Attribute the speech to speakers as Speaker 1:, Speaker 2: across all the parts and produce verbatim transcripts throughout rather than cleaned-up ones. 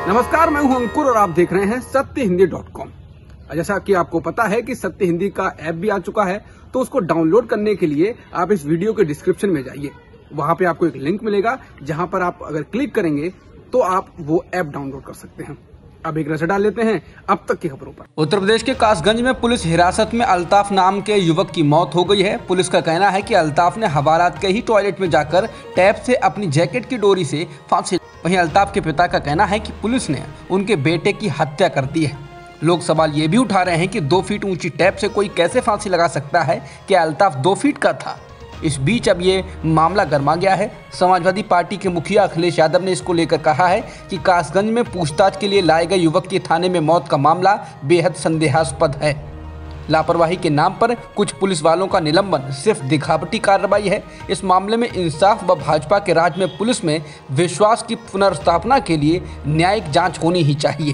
Speaker 1: नमस्कार, मैं हूं अंकुर और आप देख रहे हैं सत्य हिंदी डॉट कॉम। जैसा कि आपको पता है कि सत्य हिंदी का ऐप भी आ चुका है, तो उसको डाउनलोड करने के लिए आप इस वीडियो के डिस्क्रिप्शन में जाइए। वहां पे आपको एक लिंक मिलेगा, जहां पर आप अगर क्लिक करेंगे तो आप वो ऐप डाउनलोड कर सकते हैं। अब एक नजर डाल लेते हैं अब तक की खबरों पर।
Speaker 2: उत्तर प्रदेश के कासगंज में पुलिस हिरासत में अल्ताफ नाम के युवक की मौत हो गई है। पुलिस का कहना है कि अल्ताफ ने हवालात के ही टॉयलेट में जाकर टैप से अपनी जैकेट की डोरी से फांसी। वहीं अल्ताफ के पिता का कहना है कि पुलिस ने उनके बेटे की हत्या कर दी है। लोग सवाल ये भी उठा रहे हैं कि दो फीट ऊंची टैप से कोई कैसे फांसी लगा सकता है? क्या अल्ताफ दो फीट का था? इस बीच अब ये मामला गर्मा गया है। समाजवादी पार्टी के मुखिया अखिलेश यादव ने इसको लेकर कहा है कि कासगंज में पूछताछ के लिए लाए गए युवक की थाने में मौत का मामला बेहद संदेहास्पद है। लापरवाही के नाम पर कुछ पुलिस वालों का निलंबन सिर्फ दिखावटी कार्रवाई है। इस मामले में इंसाफ व भाजपा के राज में पुलिस में विश्वास की पुनर्स्थापना के लिए न्यायिक जांच होनी ही चाहिए।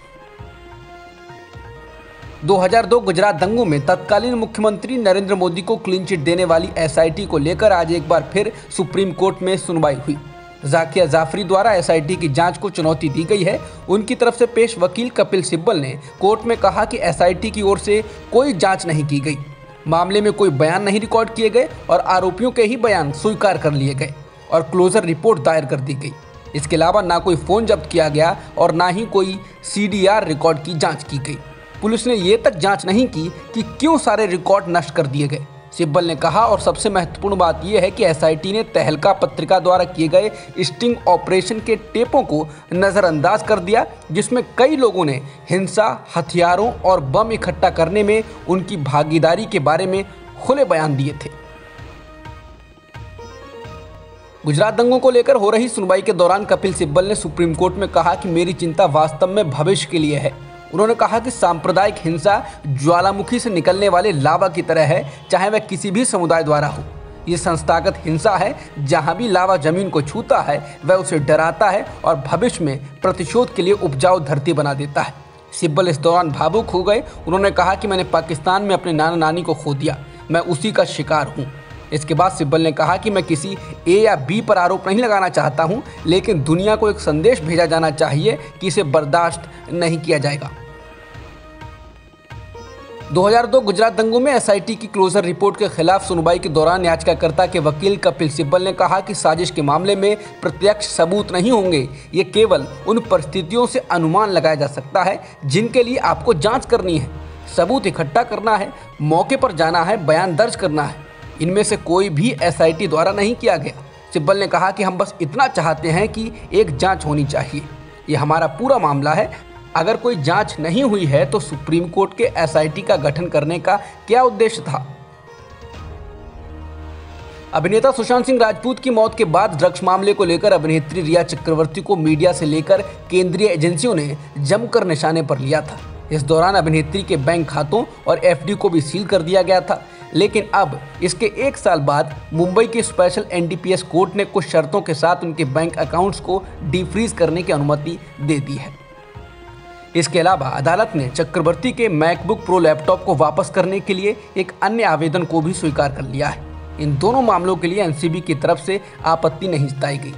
Speaker 2: दो हज़ार दो गुजरात दंगों में तत्कालीन मुख्यमंत्री नरेंद्र मोदी को क्लीन चिट देने वाली एस आई टी को लेकर आज एक बार फिर सुप्रीम कोर्ट में सुनवाई हुई। जाकिया जाफरी द्वारा एस आई टी की जांच को चुनौती दी गई है। उनकी तरफ से पेश वकील कपिल सिब्बल ने कोर्ट में कहा कि एस आई टी की ओर से कोई जांच नहीं की गई, मामले में कोई बयान नहीं रिकॉर्ड किए गए और आरोपियों के ही बयान स्वीकार कर लिए गए और क्लोजर रिपोर्ट दायर कर दी गई। इसके अलावा ना कोई फ़ोन जब्त किया गया और ना ही कोई सी डी आर रिकॉर्ड की जाँच की गई। पुलिस ने ये तक जांच नहीं की कि क्यों सारे रिकॉर्ड नष्ट कर दिए गए। सिब्बल ने कहा, और सबसे महत्वपूर्ण बात यह है कि एस आई टी ने तहलका पत्रिका द्वारा किए गए स्टिंग ऑपरेशन के टेपों को नज़रअंदाज कर दिया, जिसमें कई लोगों ने हिंसा, हथियारों और बम इकट्ठा करने में उनकी भागीदारी के बारे में खुले बयान दिए थे। गुजरात दंगों को लेकर हो रही सुनवाई के दौरान कपिल सिब्बल ने सुप्रीम कोर्ट में कहा कि मेरी चिंता वास्तव में भविष्य के लिए है। उन्होंने कहा कि सांप्रदायिक हिंसा ज्वालामुखी से निकलने वाले लावा की तरह है, चाहे वह किसी भी समुदाय द्वारा हो। ये संस्थागत हिंसा है। जहां भी लावा जमीन को छूता है वह उसे डराता है और भविष्य में प्रतिशोध के लिए उपजाऊ धरती बना देता है। सिब्बल इस दौरान भावुक हो गए। उन्होंने कहा कि मैंने पाकिस्तान में अपने नाना नानी को खो दिया, मैं उसी का शिकार हूँ। इसके बाद सिब्बल ने कहा कि मैं किसी ए या बी पर आरोप नहीं लगाना चाहता हूँ, लेकिन दुनिया को एक संदेश भेजा जाना चाहिए कि इसे बर्दाश्त नहीं किया जाएगा। दो हज़ार दो गुजरात दंगों में एस आई टी की क्लोजर रिपोर्ट के खिलाफ सुनवाई के दौरान याचिकाकर्ता के वकील कपिल सिब्बल ने कहा कि साजिश के मामले में प्रत्यक्ष सबूत नहीं होंगे। ये केवल उन परिस्थितियों से अनुमान लगाया जा सकता है जिनके लिए आपको जांच करनी है, सबूत इकट्ठा करना है, मौके पर जाना है, बयान दर्ज करना है। इनमें से कोई भी एस आई टी द्वारा नहीं किया गया। सिब्बल ने कहा कि हम बस इतना चाहते हैं कि एक जाँच होनी चाहिए। ये हमारा पूरा मामला है। अगर कोई जांच नहीं हुई है तो सुप्रीम कोर्ट के एस आई टी का गठन करने का क्या उद्देश्य था? अभिनेता सुशांत सिंह राजपूत की मौत के बाद ड्रग्स मामले को लेकर अभिनेत्री रिया चक्रवर्ती को मीडिया से लेकर केंद्रीय एजेंसियों ने जमकर निशाने पर लिया था। इस दौरान अभिनेत्री के बैंक खातों और एफ डी को भी सील कर दिया गया था। लेकिन अब इसके एक साल बाद मुंबई के special N D P S court ने कुछ शर्तों के साथ उनके बैंक अकाउंट्स को डीफ्रीज करने की अनुमति दे दी है। इसके अलावा अदालत ने चक्रवर्ती के मैकबुक प्रो लैपटॉप को वापस करने के लिए एक अन्य आवेदन को भी स्वीकार कर लिया है। इन दोनों मामलों के लिए एन सी बी की तरफ से आपत्ति नहीं जताई गई।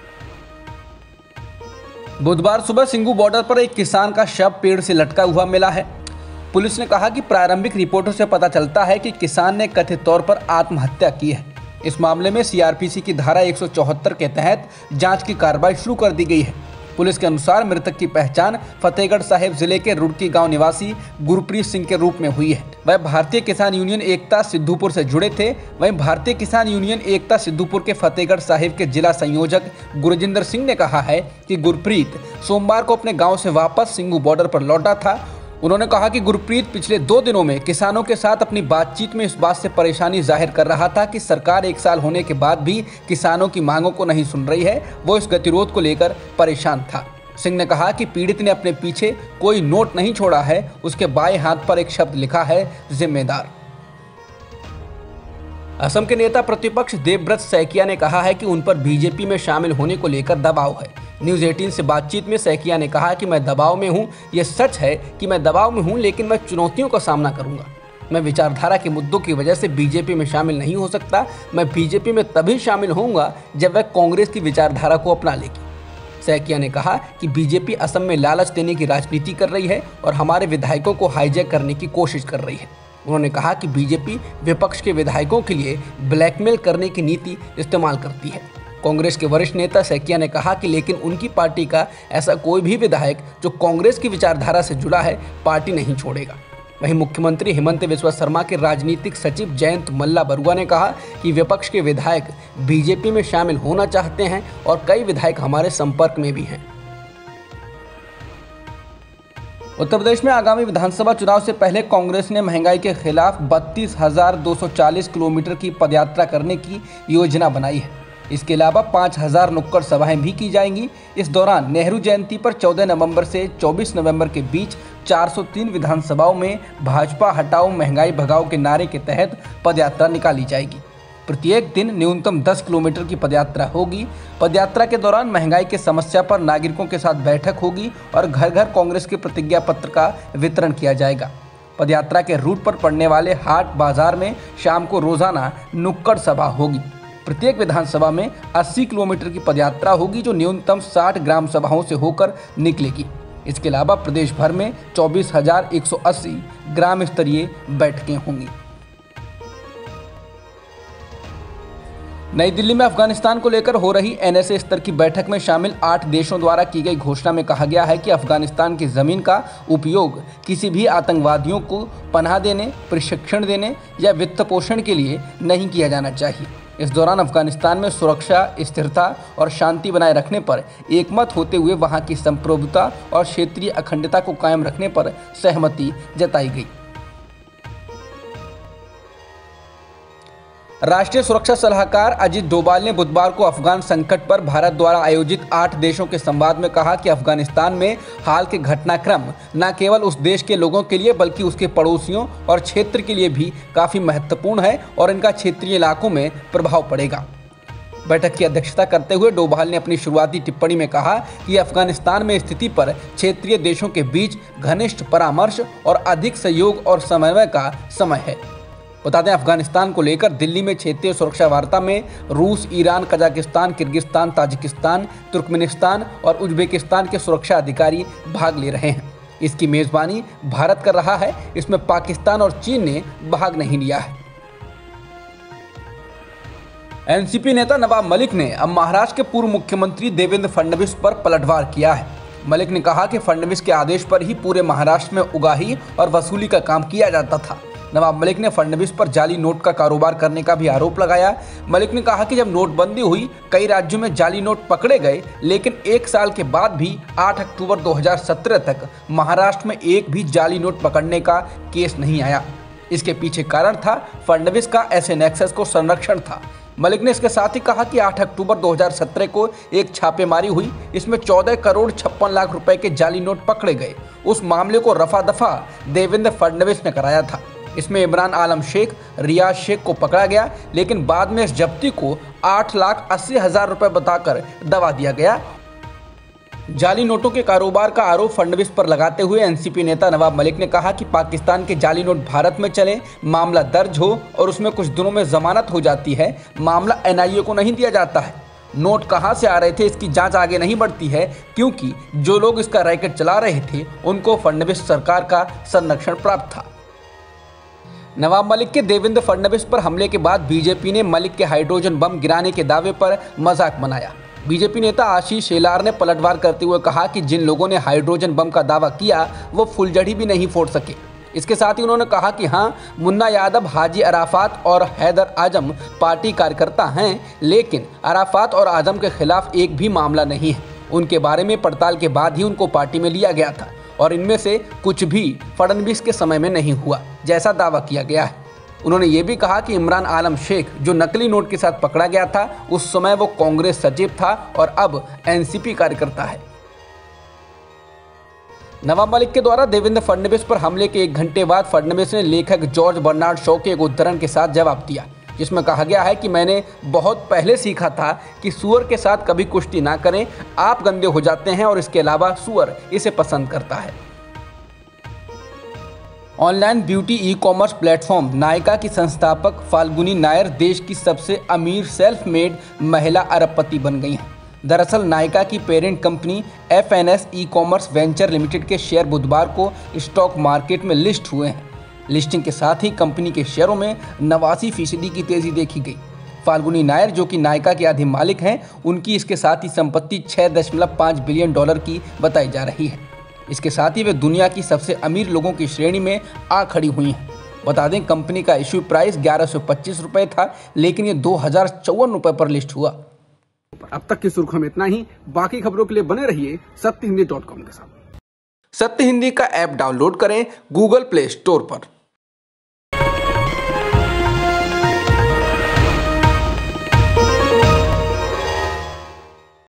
Speaker 2: बुधवार सुबह सिंगू बॉर्डर पर एक किसान का शव पेड़ से लटका हुआ मिला है। पुलिस ने कहा कि प्रारंभिक रिपोर्टों से पता चलता है कि किसान ने कथित तौर पर आत्महत्या की है। इस मामले में सी आर पी सी की धारा एक सौ चौहत्तर के तहत जांच की कार्रवाई शुरू कर दी गई है। पुलिस के अनुसार मृतक की पहचान फतेहगढ़ साहिब जिले के रुड़की गांव निवासी गुरप्रीत सिंह के रूप में हुई है। वह भारतीय किसान यूनियन एकता सिद्धूपुर से जुड़े थे। वहीं भारतीय किसान यूनियन एकता सिद्धूपुर के फतेहगढ़ साहिब के जिला संयोजक गुरजिंदर सिंह ने कहा है कि गुरप्रीत सोमवार को अपने गाँव से वापस सिंगू बॉर्डर पर लौटा था। उन्होंने कहा कि गुरप्रीत पिछले दो दिनों में किसानों के साथ अपनी बातचीत में इस बात से परेशानी जाहिर कर रहा था कि सरकार एक साल होने के बाद भी किसानों की मांगों को नहीं सुन रही है। वो इस गतिरोध को लेकर परेशान था। सिंह ने कहा कि पीड़ित ने अपने पीछे कोई नोट नहीं छोड़ा है। उसके बाएं हाथ पर एक शब्द लिखा है, जिम्मेदार। असम के नेता प्रतिपक्ष देवव्रत सैकिया ने कहा है कि उन पर बी जे पी में शामिल होने को लेकर दबाव है। न्यूज़ अठारह से बातचीत में सैकिया ने कहा कि मैं दबाव में हूं। यह सच है कि मैं दबाव में हूं, लेकिन मैं चुनौतियों का सामना करूंगा। मैं विचारधारा के मुद्दों की वजह से बीजेपी में शामिल नहीं हो सकता। मैं बीजेपी में तभी शामिल होऊंगा जब वह कांग्रेस की विचारधारा को अपना लेगी। सैकिया ने कहा कि बीजेपी असम में लालच देने की राजनीति कर रही है और हमारे विधायकों को हाईजैक करने की कोशिश कर रही है। उन्होंने कहा कि बीजेपी विपक्ष के विधायकों के लिए ब्लैकमेल करने की नीति इस्तेमाल करती है। कांग्रेस के वरिष्ठ नेता सैकिया ने कहा कि लेकिन उनकी पार्टी का ऐसा कोई भी विधायक जो कांग्रेस की विचारधारा से जुड़ा है पार्टी नहीं छोड़ेगा। वहीं मुख्यमंत्री हेमंत बिस्वा शर्मा के राजनीतिक सचिव जयंत मल्ला बरुआ ने कहा कि विपक्ष के विधायक बीजेपी में शामिल होना चाहते हैं और कई विधायक हमारे संपर्क में भी हैं। उत्तर प्रदेश में आगामी विधानसभा चुनाव से पहले कांग्रेस ने महंगाई के खिलाफ बत्तीस हजार दो सौ चालीस किलोमीटर की पदयात्रा करने की योजना बनाई है। इसके अलावा पाँच हजार नुक्कड़ सभाएं भी की जाएंगी। इस दौरान नेहरू जयंती पर चौदह नवंबर से चौबीस नवंबर के बीच चार सौ तीन विधानसभाओं में भाजपा हटाओ महंगाई भगाओ के नारे के तहत पदयात्रा निकाली जाएगी। प्रत्येक दिन न्यूनतम दस किलोमीटर की पदयात्रा होगी। पदयात्रा के दौरान महंगाई की समस्या पर नागरिकों के साथ बैठक होगी और घर घर कांग्रेस के प्रतिज्ञा पत्र का वितरण किया जाएगा। पदयात्रा के रूट पर पड़ने वाले हाट बाजार में शाम को रोजाना नुक्कड़ सभा होगी। प्रत्येक विधानसभा में अस्सी किलोमीटर की पदयात्रा होगी जो न्यूनतम साठ ग्राम सभाओं से होकर निकलेगी। इसके अलावा प्रदेश भर में चौबीस हजार एक सौ अस्सी ग्राम स्तरीय बैठकें होंगी। नई दिल्ली में अफगानिस्तान को लेकर हो रही एन एस ए स्तर की बैठक में शामिल आठ देशों द्वारा की गई घोषणा में कहा गया है कि अफगानिस्तान की जमीन का उपयोग किसी भी आतंकवादियों को पनाह देने, प्रशिक्षण देने या वित्त पोषण के लिए नहीं किया जाना चाहिए। इस दौरान अफगानिस्तान में सुरक्षा, स्थिरता और शांति बनाए रखने पर एकमत होते हुए वहां की संप्रभुता और क्षेत्रीय अखंडता को कायम रखने पर सहमति जताई गई। राष्ट्रीय सुरक्षा सलाहकार अजीत डोभाल ने बुधवार को अफगान संकट पर भारत द्वारा आयोजित आठ देशों के संवाद में कहा कि अफगानिस्तान में हाल के घटनाक्रम न केवल उस देश के लोगों के लिए बल्कि उसके पड़ोसियों और क्षेत्र के लिए भी काफ़ी महत्वपूर्ण है और इनका क्षेत्रीय इलाकों में प्रभाव पड़ेगा। बैठक की अध्यक्षता करते हुए डोभाल ने अपनी शुरुआती टिप्पणी में कहा कि अफगानिस्तान में स्थिति पर क्षेत्रीय देशों के बीच घनिष्ठ परामर्श और अधिक सहयोग और समन्वय का समय है। बता दें, अफगानिस्तान को लेकर दिल्ली में क्षेत्रीय सुरक्षा वार्ता में रूस, Iran, Kazakhstan, Kyrgyzstan, Tajikistan, Turkmenistan और उज्बेकिस्तान के सुरक्षा अधिकारी भाग ले रहे हैं। इसकी मेजबानी भारत कर रहा है। इसमें पाकिस्तान और चीन ने भाग नहीं लिया है। एन सी पी नेता नवाब मलिक ने अब महाराष्ट्र के पूर्व मुख्यमंत्री देवेंद्र फडणवीस पर पलटवार किया है। मलिक ने कहा कि फडणवीस के आदेश पर ही पूरे महाराष्ट्र में उगाही और वसूली का काम किया जाता था। नवाब मलिक ने फडणवीस पर जाली नोट का कारोबार करने का भी आरोप लगाया। मलिक ने कहा कि जब नोटबंदी हुई कई राज्यों में जाली नोट पकड़े गए, लेकिन एक साल के बाद भी आठ अक्टूबर दो हज़ार सत्रह तक महाराष्ट्र में एक भी जाली नोट पकड़ने का केस नहीं आया। इसके पीछे कारण था फडणवीस का एस एन एक्सेस को संरक्षण था। मलिक ने इसके साथ ही कहा कि आठ अक्टूबर दो हज़ार सत्रह को एक छापेमारी हुई। इसमें चौदह करोड़ छप्पन लाख रुपए के जाली नोट पकड़े गए। उस मामले को रफा दफा देवेंद्र फडणवीस ने कराया था। इसमें इमरान आलम शेख, रियाज शेख को पकड़ा गया, लेकिन बाद में इस जब्ती को आठ लाख अस्सी हजार रुपए बताकर दबा दिया गया। जाली नोटों के कारोबार का आरोप फडणवीस पर लगाते हुए एन सी पी नेता नवाब मलिक ने कहा कि पाकिस्तान के जाली नोट भारत में चले, मामला दर्ज हो और उसमें कुछ दिनों में जमानत हो जाती है, मामला एन आई ए को नहीं दिया जाता है। नोट कहां से आ रहे थे इसकी जांच आगे नहीं बढ़ती है, क्योंकि जो लोग इसका रैकेट चला रहे थे उनको फडणवीस सरकार का संरक्षण प्राप्त था। नवाब मलिक के देवेंद्र फडणवीस पर हमले के बाद बीजेपी ने मलिक के हाइड्रोजन बम गिराने के दावे पर मजाक बनाया। बीजेपी नेता आशीष शेलार ने पलटवार करते हुए कहा कि जिन लोगों ने हाइड्रोजन बम का दावा किया वो फुलझड़ी भी नहीं फोड़ सके। इसके साथ ही उन्होंने कहा कि हाँ, मुन्ना यादव, हाजी अराफात और हैदर आजम पार्टी कार्यकर्ता हैं, लेकिन अराफात और आजम के खिलाफ एक भी मामला नहीं है। उनके बारे में पड़ताल के बाद ही उनको पार्टी में लिया गया था और इनमें से कुछ भी फडणवीस के समय में नहीं हुआ, जैसा दावा किया गया है। उन्होंने ये भी कहा कि इमरान आलम शेख, जो नकली नोट के साथ पकड़ा गया था, उस समय वो कांग्रेस सचिव था और अब एन सी पी कार्यकर्ता है। नवाब मलिक के द्वारा देवेंद्र फडणवीस पर हमले के एक घंटे बाद फडणवीस ने लेखक जॉर्ज बर्नार्ड शॉ के एक उद्धरण के साथ जवाब दिया, जिसमें कहा गया है कि मैंने बहुत पहले सीखा था कि सुअर के साथ कभी कुश्ती ना करें, आप गंदे हो जाते हैं और इसके अलावा सुअर इसे पसंद करता है। Online beauty e commerce platform Nykaa की संस्थापक फाल्गुनी नायर देश की सबसे अमीर सेल्फ मेड महिला अरबपति बन गई हैं। दरअसल नायका की parent company F N S E commerce venture limited के शेयर बुधवार को स्टॉक मार्केट में लिस्ट हुए हैं। लिस्टिंग के साथ ही कंपनी के शेयरों में नवासी फीसदी की तेजी देखी गई। फाल्गुनी नायर, जो कि नायका के आधे मालिक हैं, उनकी इसके साथ ही संपत्ति छह दशमलव पाँच बिलियन डॉलर की बताई जा रही है। इसके साथ ही वे दुनिया की सबसे अमीर लोगों की श्रेणी में आ खड़ी हुई हैं। बता दें, कंपनी का इश्यू प्राइस ग्यारह सौ पच्चीस रुपये था, लेकिन ये दो हजार चौवन रुपये पर लिस्ट हुआ।
Speaker 1: अब तक की सुर्खियों में इतना ही। बाकी खबरों के लिए बने रहिए सत्य हिंदी डॉट कॉम के साथ।
Speaker 2: सत्य हिंदी का ऐप डाउनलोड करें गूगल प्ले स्टोर पर।